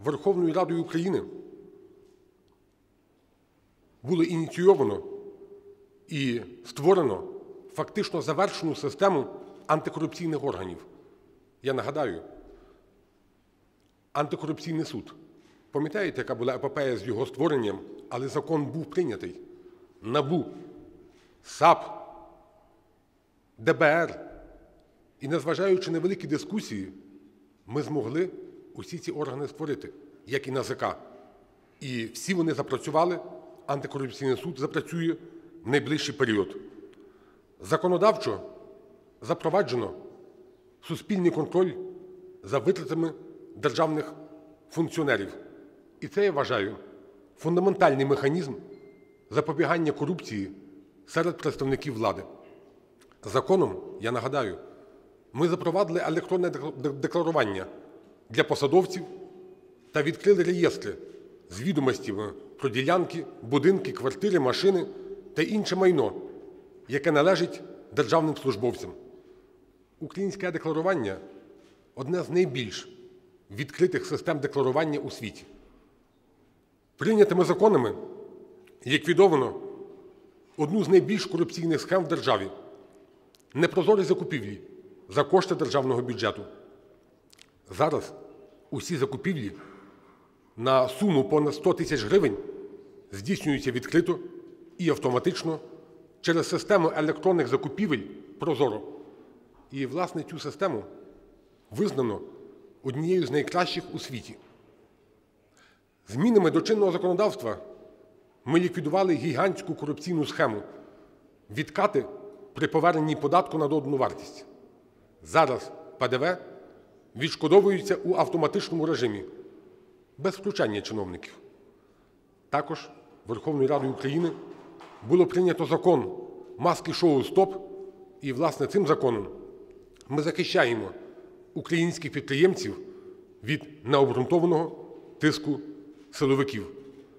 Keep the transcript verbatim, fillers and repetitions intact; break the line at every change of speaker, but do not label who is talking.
Верховною Радою України було ініційовано і створено фактично завершену систему антикорупційних органів. Я нагадаю, антикорупційний суд. Пам'ятаєте, яка була епопея з його створенням, але закон був прийнятий. НАБУ, САП, ДБР. І незважаючи на великі дискусії, ми змогли усі ці органи створити, як і НАЗК. І всі вони запрацювали, антикорупційний суд запрацює в найближчий період. Законодавчо запроваджено суспільний контроль за витратами державних функціонерів. І це, я вважаю, фундаментальний механізм запобігання корупції серед представників влади. Законом, я нагадаю, ми запровадили електронне декларування для посадовців та відкрили реєстри з відомостями про ділянки, будинки, квартири, машини та інше майно, яке належить державним службовцям. Українське е-декларування – одне з найбільш відкритих систем декларування у світі. Прийнятими законами ліквідовано одну з найбільш корупційних схем в державі – непрозорі закупівлі за кошти державного бюджету. Зараз усі закупівлі на суму понад сто тисяч гривень здійснюються відкрито і автоматично через систему електронних закупівель ProZorro. І, власне, цю систему визнано однією з найкращих у світі. Змінами до чинного законодавства ми ліквідували гігантську корупційну схему – відкати при поверненні податку на додану вартість. Зараз ПДВ відшкодовується у автоматичному режимі, без втручання чиновників. Також Верховною Радою України було прийнято закон "Маски-шоу стоп", і, власне, цим законом ми захищаємо українських підприємців від необґрунтованого тиску силовиків.